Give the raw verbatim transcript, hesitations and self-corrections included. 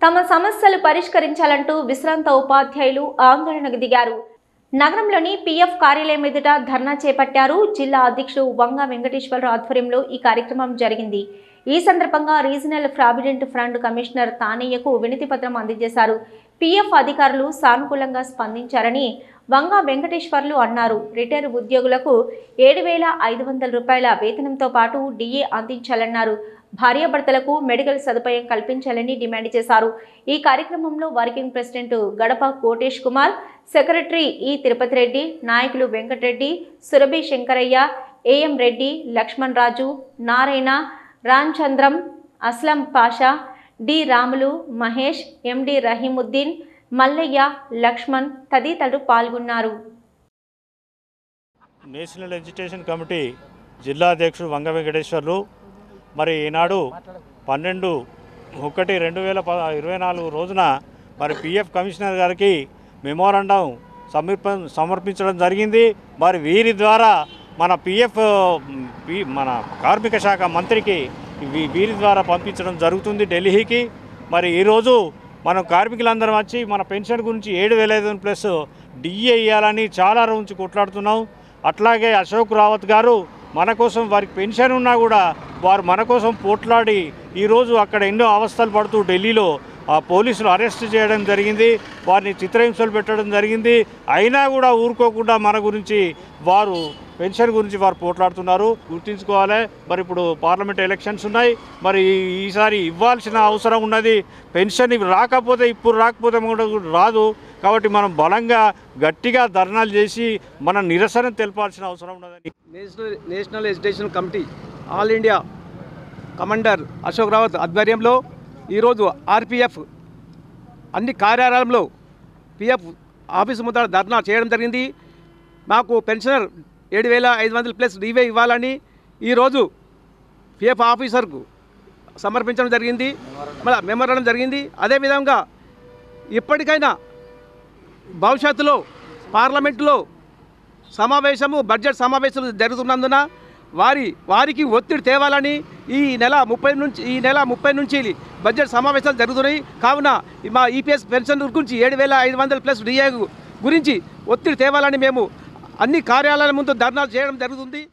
తమ సమస్యలు పరిష్కరించాలంటూ విశ్రాంత ఉపాధ్యాయులు ఆందోళనకు దిగారు. నగరంలోని పీఎఫ్ కార్యాలయం ఎదుట ధర్నా చేపట్టారు. జిల్లా అధ్యక్షుడు వంగ వెంకటేశ్వరరావు ఆధ్వర్యంలో ఈ కార్యక్రమం జరిగింది. ఈ సందర్భంగా రీజనల్ ప్రావిడెంట్ ఫండ్ కమిషనర్ తానయ్యకు వినతి పత్రం అందజేశారు. పీఎఫ్ అధికారులు సానుకూలంగా స్పందించారని వంగ వెంకటేశ్వర్లు అన్నారు. రిటైర్ ఉద్యోగులకు ఏడు వేల ఐదు వందల రూపాయల వేతనంతో పాటు డిఏ అందించాలన్నారు. భార్యాభర్తలకు మెడికల్ సదుపాయం కల్పించాలని డిమాండ్ చేశారు. ఈ కార్యక్రమంలో వర్కింగ్ ప్రెసిడెంట్ గడప కోటేష్ కుమార్, సెక్రటరీ ఈ తిరుపతి రెడ్డి, నాయకులు Venkatareddy, Surabhi Shankaraiah, AM Reddy, Laxman Raju, Narayana, Ramchandram, Aslam Pasha, D Ramulu, Mahesh, MD Rahimuddin, Mallaiah, Laxman తదితరులు పాల్గొన్నారు. నేషనల్ ఎడ్యుకేషన్ కమిటీ జిల్లా అధ్యక్షుడు వంగ వెంకటేశ్వర్లు మరి ఈనాడు పన్నెండు ఒకటి రెండు వేల ప ఇరవై నాలుగు రోజున మరి పిఎఫ్ కమిషనర్ గారికి మెమోరాండం సమర్ప సమర్పించడం జరిగింది. మరి వీరి ద్వారా మన పిఎఫ్ మన కార్మిక శాఖ మంత్రికి వీరి ద్వారా పంపించడం జరుగుతుంది ఢిల్లీకి. మరి ఈరోజు మనం కార్మికులందరం వచ్చి మన పెన్షన్ గురించి ఏడు వేల ఐదు వందలు ప్లస్ డిఏ ఇవ్వాలని చాలా రోజు నుంచి కొట్లాడుతున్నాం. అట్లాగే అశోక్ రావత్ గారు మన కోసం వారికి పెన్షన్ ఉన్నా కూడా వారు మన కోసం పోట్లాడి ఈరోజు అక్కడ ఎన్నో అవస్థలు పడుతూ ఢిల్లీలో ఆ పోలీసులు అరెస్ట్ చేయడం జరిగింది. వారిని చిత్రహింసలు పెట్టడం జరిగింది. అయినా కూడా ఊరుకోకుండా మన గురించి వారు పెన్షన్ గురించి వారు పోట్లాడుతున్నారు. గుర్తుంచుకోవాలి. మరి ఇప్పుడు పార్లమెంట్ ఎలక్షన్స్ ఉన్నాయి. మరి ఈసారి ఇవ్వాల్సిన అవసరం ఉన్నది. పెన్షన్ రాకపోతే ఇప్పుడు రాకపోతే రాదు. కాబట్టి మనం బలంగా గట్టిగా ధర్నాలు చేసి మన నిరసన తెలపాల్సిన అవసరం ఉన్నదని national national education committee all India commander Ashok Rawat ఆధ్వర్యంలో ఈరోజు ఆర్పిఎఫ్ అన్ని కార్యాలయంలో పిఎఫ్ ఆఫీసు ముందర ధర్నా చేయడం జరిగింది. మాకు పెన్షనర్ ఏడు వేల ఐదు వందలు ప్లస్ డివే ఇవ్వాలని ఈరోజు పిఎఫ్ ఆఫీసర్కు సమర్పించడం జరిగింది, మళ్ళీ మెమోరాండం జరిగింది. అదేవిధంగా ఇప్పటికైనా భవిష్యత్తులో పార్లమెంటులో సమావేశము బడ్జెట్ సమావేశాలు జరుగుతున్నందున వారి వారికి ఒత్తిడి తేవాలని ఈ నెల ముప్పై నుంచి ఈ నెల ముప్పై నుంచి బడ్జెట్ సమావేశాలు జరుగుతున్నాయి. కావున మా ఈపీఎస్ పెన్షన్ గురించి ఏడు వేల ఐదు వందల ప్లస్ డిఏ గురించి ఒత్తిడి తేవాలని మేము అన్ని కార్యాలయాల ముందు ధర్నాలు చేయడం జరుగుతుంది.